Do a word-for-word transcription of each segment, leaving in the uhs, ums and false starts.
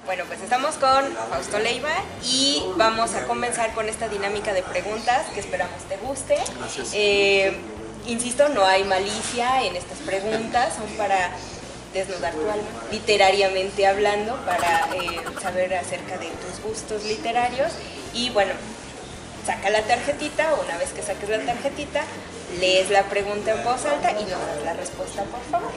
Bueno, pues estamos con Fausto Leiva y vamos a comenzar con esta dinámica de preguntas que esperamos te guste. Gracias. Eh, insisto, no hay malicia en estas preguntas, son para desnudar tu alma, literariamente hablando, para eh, saber acerca de tus gustos literarios. Y bueno, saca la tarjetita, una vez que saques la tarjetita, lees la pregunta en voz alta y nos das la respuesta, por favor.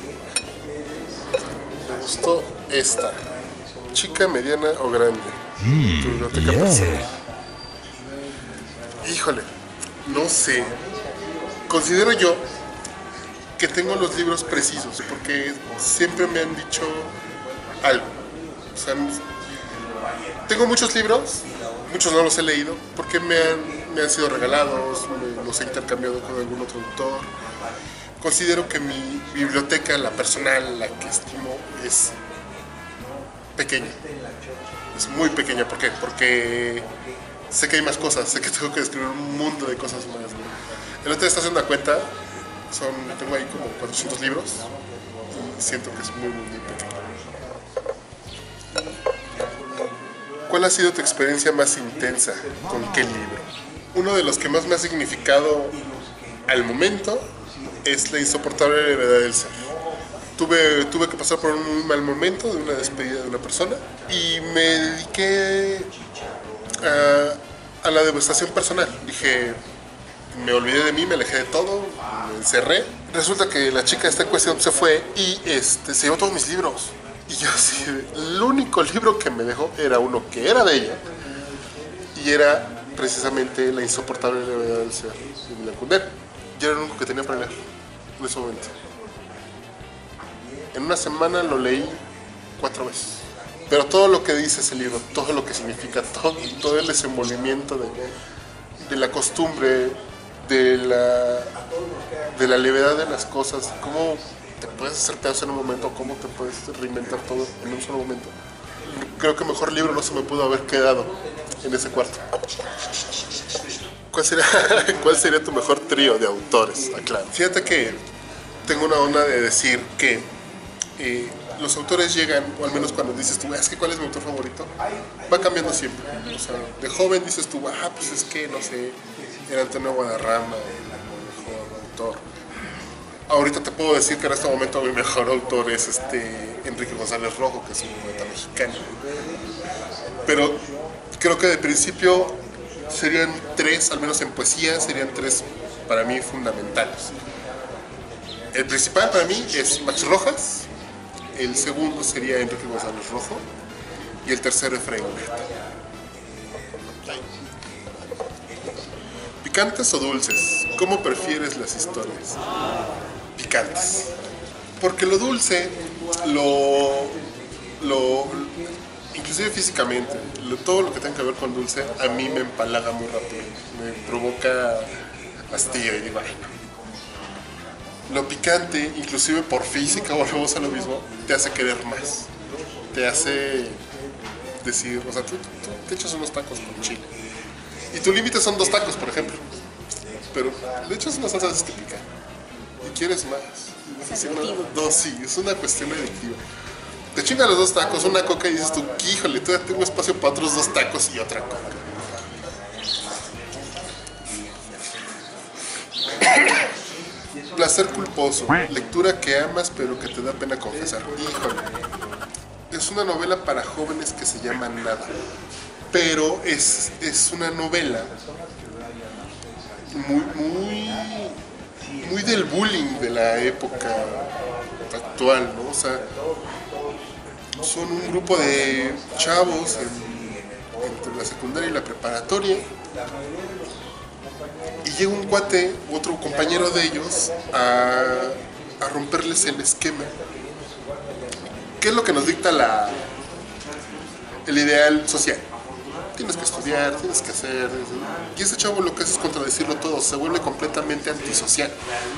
Me gustó esta. ¿Chica, mediana o grande? Mm, Tu biblioteca yeah. personal. Híjole, no sé. Considero yo que tengo los libros precisos, porque siempre me han dicho algo. O sea, tengo muchos libros, muchos no los he leído, porque me han, me han sido regalados, me, los he intercambiado con algún otro autor. Considero que mi biblioteca, la personal, la que estimo, es pequeña. Es muy pequeña. ¿Por qué? Porque sé que hay más cosas, sé que tengo que describir un mundo de cosas más. El otro día está haciendo una cuenta, son, tengo ahí como cuatrocientos libros y siento que es muy, muy, muy pequeña. ¿Cuál ha sido tu experiencia más intensa? ¿Con qué libro? Uno de los que más me ha significado al momento es La insoportable levedad del ser. Tuve, tuve que pasar por un muy mal momento de una despedida de una persona y me dediqué a, a la devastación personal. Dije, me olvidé de mí, me alejé de todo, me encerré. Resulta que la chica esta en cuestión se fue y este, se llevó todos mis libros. Y yo así, el único libro que me dejó era uno que era de ella y era precisamente La insoportable levedad del ser de Millán Kundera. Yo era el único que tenía para leer en ese momento. En una semana lo leí cuatro veces. Pero todo lo que dice ese libro, todo lo que significa, todo, todo el desenvolvimiento de, de la costumbre, de la, de la levedad de las cosas, cómo te puedes hacer pedazos en un momento, cómo te puedes reinventar todo en un solo momento. Creo que mejor libro no se me pudo haber quedado en ese cuarto. ¿Cuál sería, ¿Cuál sería tu mejor trío de autores? Aclaro. Fíjate que tengo una onda de decir que eh, los autores llegan, o al menos cuando dices tú, es que ¿cuál es mi autor favorito? Va cambiando siempre. O sea, de joven dices tú, ah, pues es que, no sé, era Antonio Guadarrama, el mejor autor. Ahorita te puedo decir que en este momento mi mejor autor es este Enrique González Rojo, que es un poeta mexicano. Pero creo que de principio serían tres, al menos en poesía, serían tres para mí fundamentales. El principal para mí es Max Rojas, el segundo sería Enrique González Rojo y el tercero Efraín Huerta. ¿Picantes o dulces? ¿Cómo prefieres las historias? Picantes. Porque lo dulce, lo, lo inclusive físicamente, lo, todo lo que tenga que ver con dulce, a mí me empalaga muy rápido, me provoca hastío y digo, ay, no. Lo picante, inclusive por física, volvemos a lo mismo, te hace querer más, te hace decir, o sea, tú, tú, tú te echas unos tacos con chile y tu límite son dos tacos, por ejemplo, pero le echas una salsa de este pica y quieres más. Es sí, adictivo. una, no, sí, es una cuestión adictiva. Te chingas los dos tacos, una coca y dices tú, híjole, todavía tengo espacio para otros dos tacos y otra coca. Placer culposo, lectura que amas pero que te da pena confesar. Híjole, es una novela para jóvenes que se llama Nada, pero es, es una novela muy, muy, muy del bullying de la época actual, ¿no? O sea, son un grupo de chavos en, entre la secundaria y la preparatoria. Y llega un cuate, otro compañero de ellos, a, a romperles el esquema. ¿Qué es lo que nos dicta la, el ideal social? Tienes que estudiar, tienes que hacer... Y ese chavo lo que hace es contradecirlo todo, se vuelve completamente antisocial.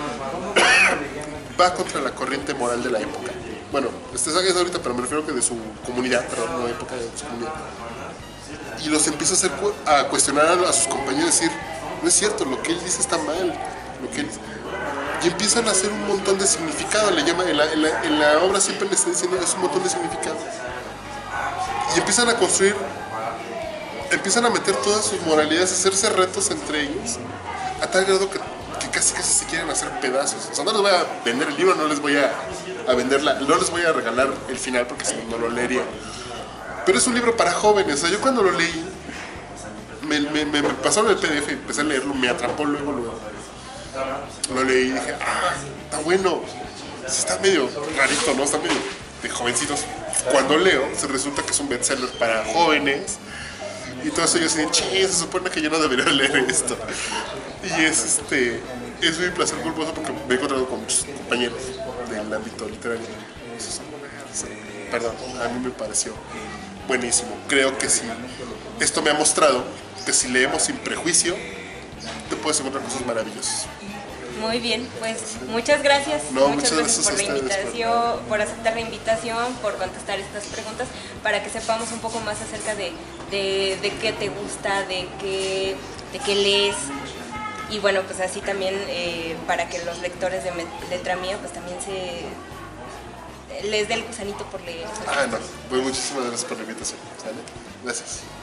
Va contra la corriente moral de la época. Bueno, este es ahorita, pero me refiero que de su comunidad, pero no de época de su comunidad. Y los empieza a, hacer, a cuestionar a sus compañeros y decir, no es cierto, lo que él dice está mal, lo que él... Y empiezan a hacer un montón de significado, le llama, en la, en la, en la obra siempre le está diciendo, es un montón de significado. y empiezan a construir, empiezan a meter todas sus moralidades, a hacerse retos entre ellos, a tal grado que, que casi casi se quieren hacer pedazos. O sea, no les voy a vender el libro, no les voy a, a venderla, no les voy a regalar el final porque si no, no lo leería. Pero es un libro para jóvenes. O sea, yo cuando lo leí, me, me, me, me pasaron el P D F y empecé a leerlo, me atrapó luego, luego. Lo leí y dije, ah, está bueno. Sí, está medio rarito, ¿no? Está medio de jovencitos. Cuando leo, se resulta que es un bestseller para jóvenes. Y todo eso yo así, che, se supone que yo no debería leer esto. Y es este, es un placer culposo porque me he encontrado con muchos compañeros del ámbito literario. Perdón, a mí me pareció buenísimo. Creo que sí. Esto me ha mostrado que si leemos sin prejuicio, te puedes encontrar cosas maravillosas. Muy bien, pues muchas gracias. No, muchas, muchas gracias, gracias por a la ustedes, invitación, por aceptar la invitación, por contestar estas preguntas, para que sepamos un poco más acerca de, de, de qué te gusta, de qué, de qué lees. Y bueno, pues así también eh, para que los lectores de Letra Mía pues también se les dé el gusanito por leer. Ah, no, pues muchísimas gracias por la invitación. ¿Sale? Gracias.